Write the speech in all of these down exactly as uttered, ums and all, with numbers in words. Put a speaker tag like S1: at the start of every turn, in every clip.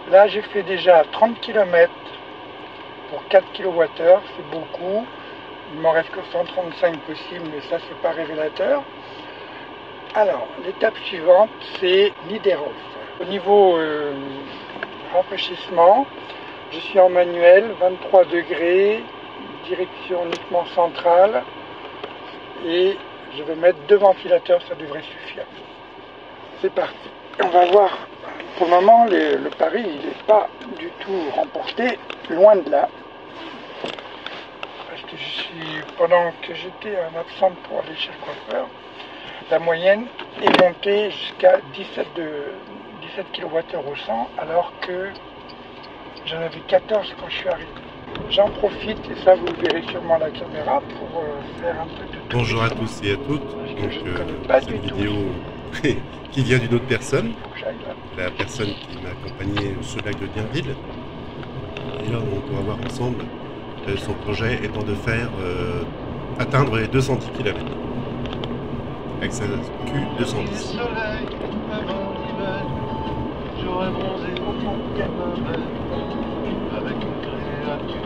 S1: Là, j'ai fait déjà trente kilomètres pour quatre kilowattheures, c'est beaucoup. Il m'en reste que cent trente-cinq possibles, mais ça, c'est pas révélateur. Alors, l'étape suivante, c'est Niederhof. Au niveau euh, rafraîchissement, je suis en manuel, vingt-trois degrés, direction uniquement centrale, et je vais mettre deux ventilateurs, ça devrait suffire. C'est parti. On va voir. Pour le moment, le, le pari, il n'est pas du tout remporté, loin de là. Parce que je suis, pendant que j'étais en absence pour aller chez le coiffeur, la moyenne est montée jusqu'à dix-sept kilowattheures au cent, alors que j'en avais quatorze quand je suis arrivé. J'en profite, et ça vous le verrez sûrement à la caméra, pour euh, faire un peu de tout.
S2: Bonjour à tous et à toutes. Donc,
S1: je ne
S2: euh,
S1: connais pas
S2: cette
S1: du
S2: vidéo qui vient d'une autre personne, la personne qui m'a accompagné sur le lac de Dienville. Et là, donc, on va voir ensemble euh, son projet étant de faire euh, atteindre les deux cent dix kilomètres avec sa Q deux cent dix.
S3: J'aurais bronzé avec une créature.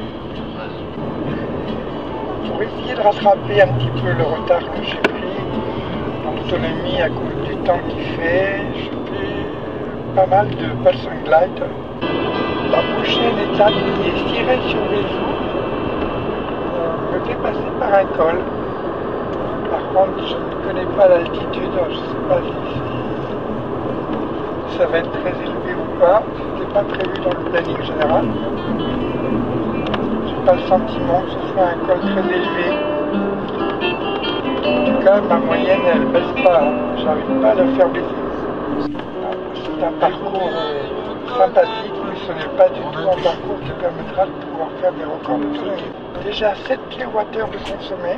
S1: Pour essayer de rattraper un petit peu le retard que j'ai pris en autonomie à cause du temps qu'il fait, je fais pas mal de pulse and glide. La prochaine étape qui est Cirey-sur-Vézou me fait passer par un col. Par contre, je ne connais pas l'altitude, je ne sais pas si ça va être très élevé ou pas. Ce n'était pas prévu dans le planning général. Je n'ai pas le sentiment que ce soit un col très élevé. En tout cas, ma moyenne, elle ne baisse pas. J'arrive pas à la faire baisser. C'est un parcours euh, sympathique, mais ce n'est pas du tout un parcours qui permettra de pouvoir faire des records d'autonomie. Déjà sept kilowattheures de consommé.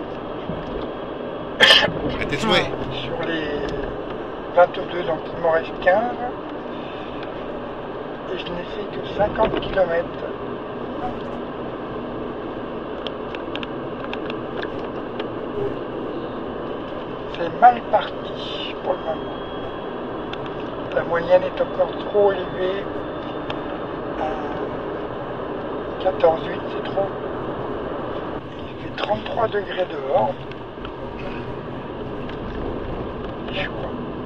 S2: À tes souhaits.
S1: Sur les vingt-deux, donc il m'en reste quinze. Et je n'ai fait que cinquante kilomètres. C'est mal parti pour le moment. La moyenne est encore trop élevée. quatorze virgule huit, c'est trop. Il fait trente-trois degrés dehors. Je crois.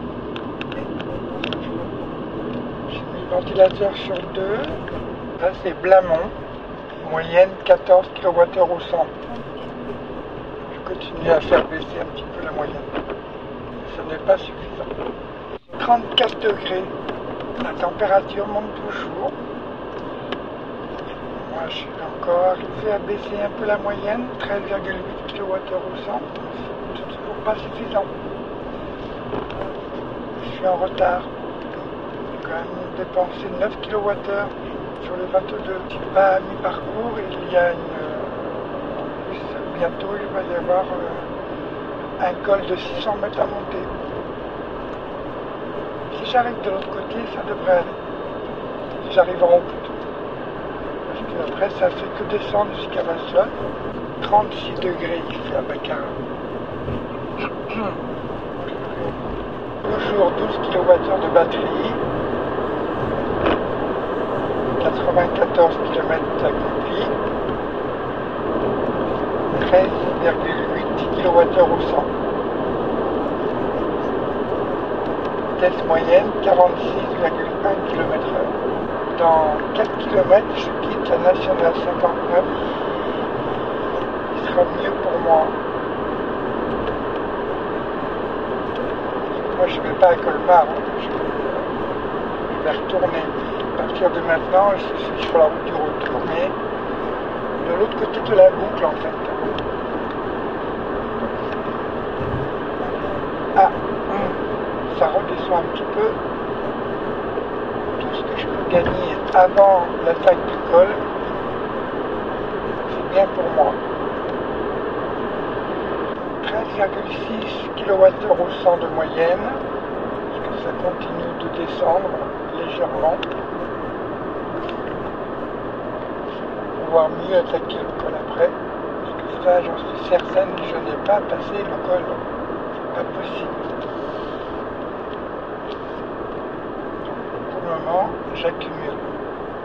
S1: J'ai mis le ventilateur sur deux. Là, c'est Blamont. Moyenne quatorze kilowattheures au cent. Je continue à faire baisser un petit peu la moyenne. Ça n'est pas suffisant. trente-quatre degrés. La température monte toujours. Moi, je suis encore arrivé à baisser un peu la moyenne. treize virgule huit kilowattheures au cent. C'est toujours pas suffisant. Je suis en retard. J'ai quand même dépensé neuf kilowattheures sur les vingt-deux. Je suis pas à mi-parcours. Il y a une... En plus, bientôt, il va y avoir euh, un col de six cents mètres à monter. Si j'arrive de l'autre côté, ça devrait aller. Si j'arrive en haut plutôt. Parce qu'après, ça fait que descendre jusqu'à Vasselonne. trente-six degrés, il fait à Baccarat. Toujours douze kilowattheures de batterie. quatre-vingt-quatorze kilomètres accomplis. treize virgule huit kilowattheures au cent. Vitesse moyenne quarante-six virgule un kilomètres heure. Dans quatre kilomètres, je quitte la nationale cinquante-neuf. Il sera mieux pour moi. Moi, je ne vais pas à Colmar. Hein. Je, je vais retourner. À partir de maintenant, je suis sur la route du retour, mais de l'autre côté de la boucle, en fait. Ah, ça redescend un petit peu. Tout ce que je peux gagner avant l'attaque du col, c'est bien pour moi. treize virgule six kilowattheures au cent de moyenne, parce que ça continue de descendre légèrement. Pour pouvoir mieux attaquer le col après, parce que ça, j'en suis certaine, je n'ai pas passé le col. C'est pas possible. Donc, pour le moment, j'accumule.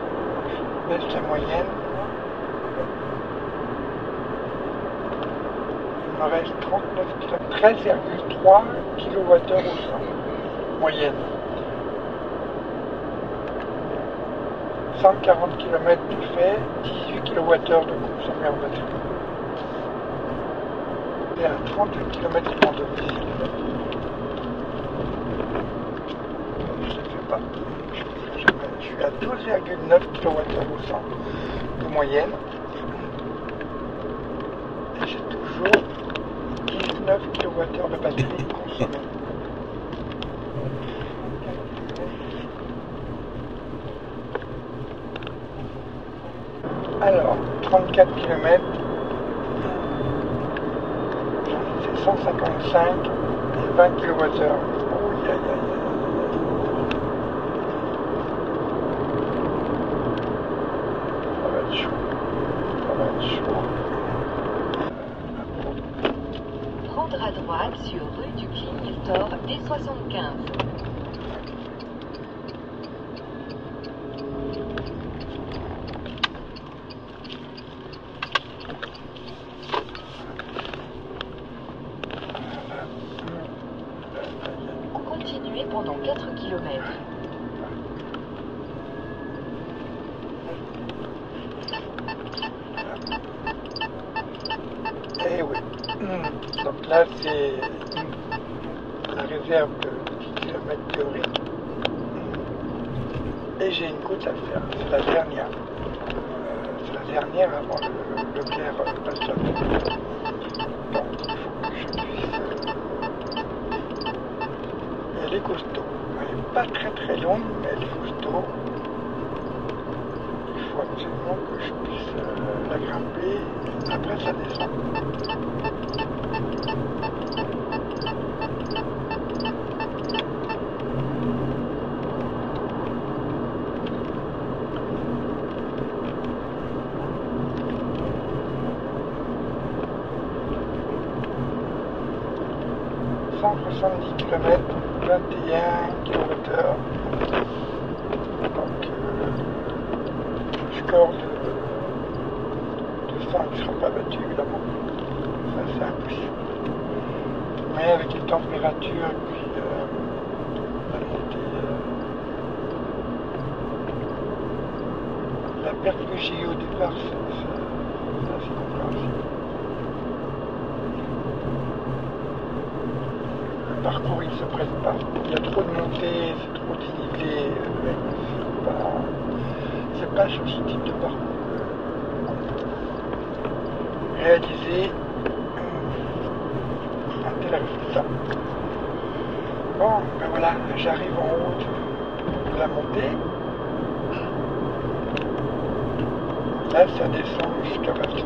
S1: baisse la moyenne. Il me reste trente-neuf kilomètres, treize virgule trois kilowattheures au cent, moyenne. cent quarante kilomètres de fait, dix-huit kilowattheures de consommé en batterie. Et à trente-huit kilomètres de mon domicile. Je ne fais pas. Je suis à douze virgule neuf kilowattheures au cent de moyenne. Et j'ai toujours dix-neuf kilowattheures de batterie consommée. Alors, trente-quatre kilomètres, c'est cent cinquante-cinq et vingt kilowattheures. Oh, aïe, aïe, aïe. Ça va être chaud. Ça va être chaud.
S4: Prendre à droite sur rue du Clignetor D soixante-quinze. Continuez pendant quatre kilomètres.
S1: Eh oui. Donc là, c'est la réserve de dix kilomètres théorique. Et j'ai une côte à faire. C'est la dernière. Euh, c'est la dernière avant le Leclerc Pasteur. Donc il faut que je puisse... Euh... Elle est costaud. Elle n'est pas très très longue, mais elle est costaud. Il faut absolument que je puisse euh, la grimper. Après ça descend. cent soixante-dix kilomètres, vingt et un kilowattheures. Donc, euh, le score de, de cent ne sera pas battu, évidemment. Ça, c'est impossible. Mais avec les températures et puis euh, la montée, euh, la perte que j'ai eue au départ, c'est assez compréhensible. Le parcours, il ne se prête pas. Il y a trop de montées, c'est trop dénivelé. C'est pas, c'est pas sur ce type de parcours que réaliser un tel résultat. Bon, ben voilà, j'arrive en haut de la montée. Là, ça descend jusqu'à vingt.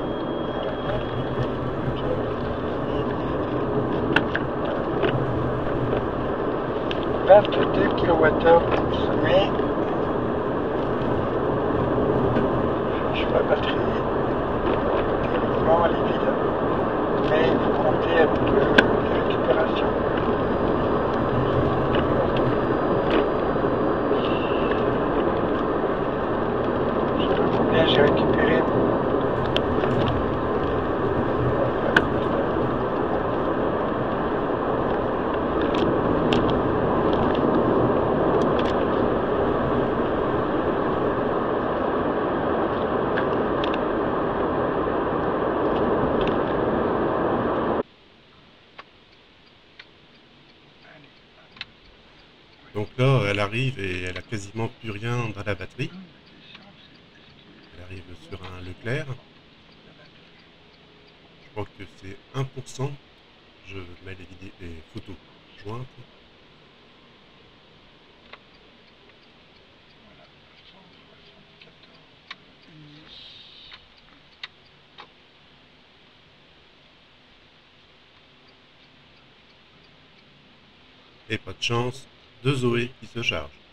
S1: vingt-deux kilowattheures consommés. Sur la batterie, théoriquement elle est vide, mais il faut compter avec euh, les récupérations. Je sais pas combien j'ai récupéré.
S2: Donc là, elle arrive et elle a quasiment plus rien dans la batterie. Elle arrive sur un Leclerc. Je crois que c'est un pour cent. Je mets les, vidéos, les photos jointes. Et pas de chance, de Zoé qui se charge.